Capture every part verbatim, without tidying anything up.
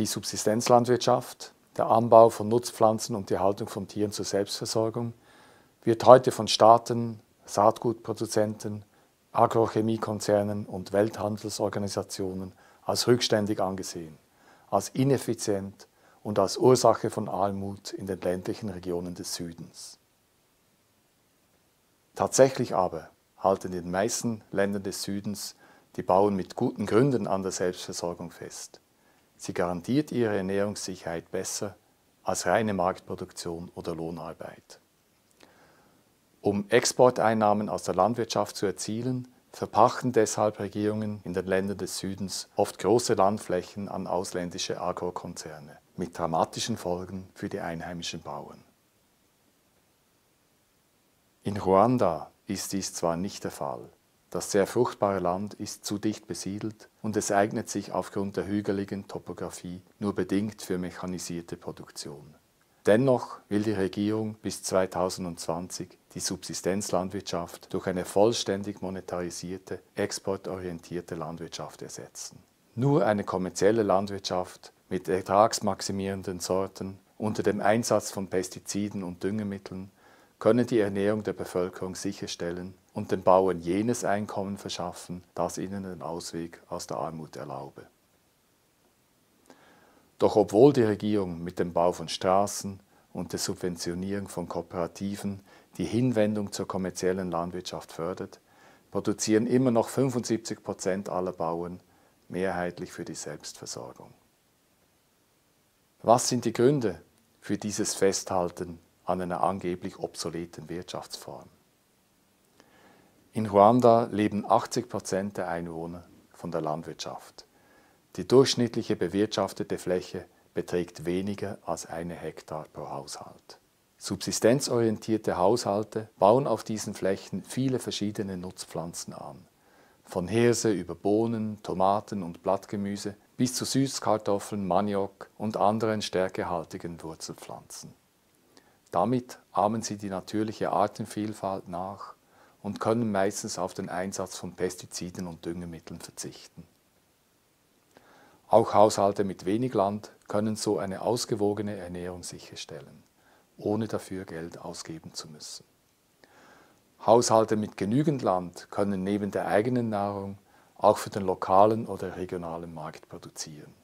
Die Subsistenzlandwirtschaft, der Anbau von Nutzpflanzen und die Haltung von Tieren zur Selbstversorgung, wird heute von Staaten, Saatgutproduzenten, Agrochemiekonzernen und Welthandelsorganisationen als rückständig angesehen, als ineffizient und als Ursache von Armut in den ländlichen Regionen des Südens. Tatsächlich aber halten in den meisten Ländern des Südens die Bauern mit guten Gründen an der Selbstversorgung fest. Sie garantiert ihre Ernährungssicherheit besser als reine Marktproduktion oder Lohnarbeit. Um Exporteinnahmen aus der Landwirtschaft zu erzielen, verpachten deshalb Regierungen in den Ländern des Südens oft große Landflächen an ausländische Agrokonzerne, mit dramatischen Folgen für die einheimischen Bauern. In Ruanda ist dies zwar nicht der Fall. Das sehr fruchtbare Land ist zu dicht besiedelt und es eignet sich aufgrund der hügeligen Topographie nur bedingt für mechanisierte Produktion. Dennoch will die Regierung bis zweitausendzwanzig die Subsistenzlandwirtschaft durch eine vollständig monetarisierte, exportorientierte Landwirtschaft ersetzen. Nur eine kommerzielle Landwirtschaft mit ertragsmaximierenden Sorten unter dem Einsatz von Pestiziden und Düngemitteln könne die Ernährung der Bevölkerung sicherstellen und den Bauern jenes Einkommen verschaffen, das ihnen den Ausweg aus der Armut erlaube. Doch obwohl die Regierung mit dem Bau von Straßen und der Subventionierung von Kooperativen die Hinwendung zur kommerziellen Landwirtschaft fördert, produzieren immer noch fünfundsiebzig Prozent aller Bauern mehrheitlich für die Selbstversorgung. Was sind die Gründe für dieses Festhalten an einer angeblich obsoleten Wirtschaftsform? In Ruanda leben achtzig Prozent der Einwohner von der Landwirtschaft. Die durchschnittliche bewirtschaftete Fläche beträgt weniger als eine Hektar pro Haushalt. Subsistenzorientierte Haushalte bauen auf diesen Flächen viele verschiedene Nutzpflanzen an. Von Hirse über Bohnen, Tomaten und Blattgemüse bis zu Süßkartoffeln, Maniok und anderen stärkehaltigen Wurzelpflanzen. Damit ahmen sie die natürliche Artenvielfalt nach und können meistens auf den Einsatz von Pestiziden und Düngemitteln verzichten. Auch Haushalte mit wenig Land können so eine ausgewogene Ernährung sicherstellen, ohne dafür Geld ausgeben zu müssen. Haushalte mit genügend Land können neben der eigenen Nahrung auch für den lokalen oder regionalen Markt produzieren.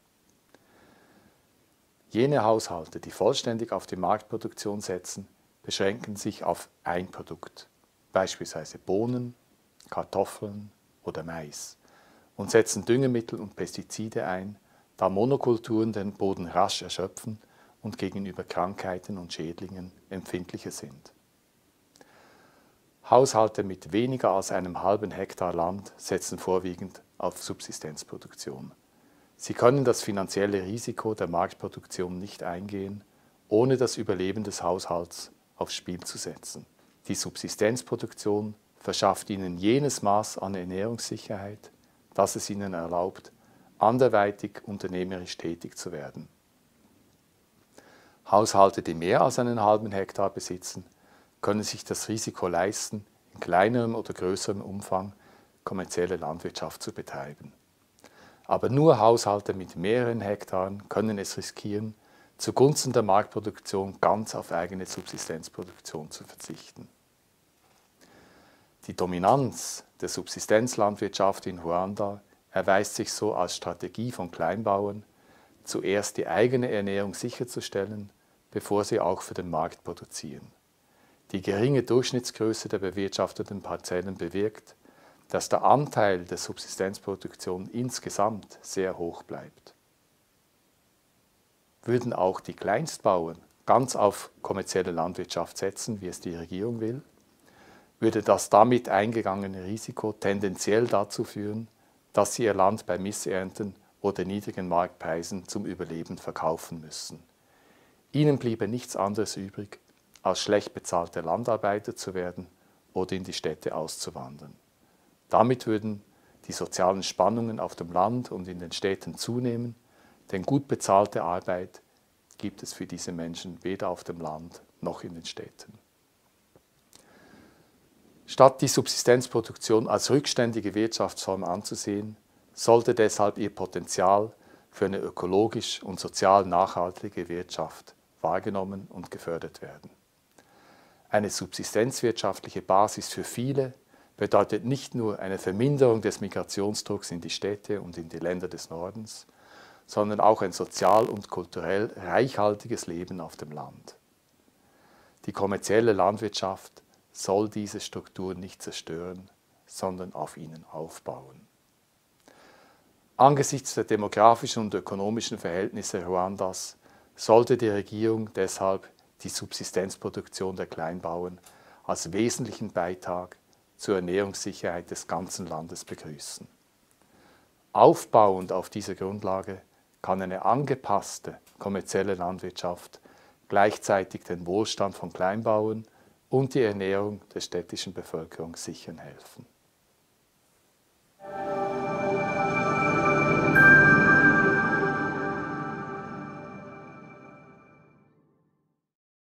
Jene Haushalte, die vollständig auf die Marktproduktion setzen, beschränken sich auf ein Produkt, beispielsweise Bohnen, Kartoffeln oder Mais, und setzen Düngemittel und Pestizide ein, da Monokulturen den Boden rasch erschöpfen und gegenüber Krankheiten und Schädlingen empfindlicher sind. Haushalte mit weniger als einem halben Hektar Land setzen vorwiegend auf Subsistenzproduktion. Sie können das finanzielle Risiko der Marktproduktion nicht eingehen, ohne das Überleben des Haushalts aufs Spiel zu setzen. Die Subsistenzproduktion verschafft ihnen jenes Maß an Ernährungssicherheit, das es ihnen erlaubt, anderweitig unternehmerisch tätig zu werden. Haushalte, die mehr als einen halben Hektar besitzen, können sich das Risiko leisten, in kleinerem oder größerem Umfang kommerzielle Landwirtschaft zu betreiben. Aber nur Haushalte mit mehreren Hektaren können es riskieren, zugunsten der Marktproduktion ganz auf eigene Subsistenzproduktion zu verzichten. Die Dominanz der Subsistenzlandwirtschaft in Ruanda erweist sich so als Strategie von Kleinbauern, zuerst die eigene Ernährung sicherzustellen, bevor sie auch für den Markt produzieren. Die geringe Durchschnittsgröße der bewirtschafteten Parzellen bewirkt, dass der Anteil der Subsistenzproduktion insgesamt sehr hoch bleibt. Würden auch die Kleinstbauern ganz auf kommerzielle Landwirtschaft setzen, wie es die Regierung will, würde das damit eingegangene Risiko tendenziell dazu führen, dass sie ihr Land bei Missernten oder niedrigen Marktpreisen zum Überleben verkaufen müssen. Ihnen bliebe nichts anderes übrig, als schlecht bezahlte Landarbeiter zu werden oder in die Städte auszuwandern. Damit würden die sozialen Spannungen auf dem Land und in den Städten zunehmen, denn gut bezahlte Arbeit gibt es für diese Menschen weder auf dem Land noch in den Städten. Statt die Subsistenzproduktion als rückständige Wirtschaftsform anzusehen, sollte deshalb ihr Potenzial für eine ökologisch und sozial nachhaltige Wirtschaft wahrgenommen und gefördert werden. Eine subsistenzwirtschaftliche Basis für viele bedeutet nicht nur eine Verminderung des Migrationsdrucks in die Städte und in die Länder des Nordens, sondern auch ein sozial und kulturell reichhaltiges Leben auf dem Land. Die kommerzielle Landwirtschaft soll diese Strukturen nicht zerstören, sondern auf ihnen aufbauen. Angesichts der demografischen und ökonomischen Verhältnisse Ruandas sollte die Regierung deshalb die Subsistenzproduktion der Kleinbauern als wesentlichen Beitrag zur Ernährungssicherheit des ganzen Landes begrüßen. Aufbauend auf dieser Grundlage kann eine angepasste kommerzielle Landwirtschaft gleichzeitig den Wohlstand von Kleinbauern und die Ernährung der städtischen Bevölkerung sichern helfen.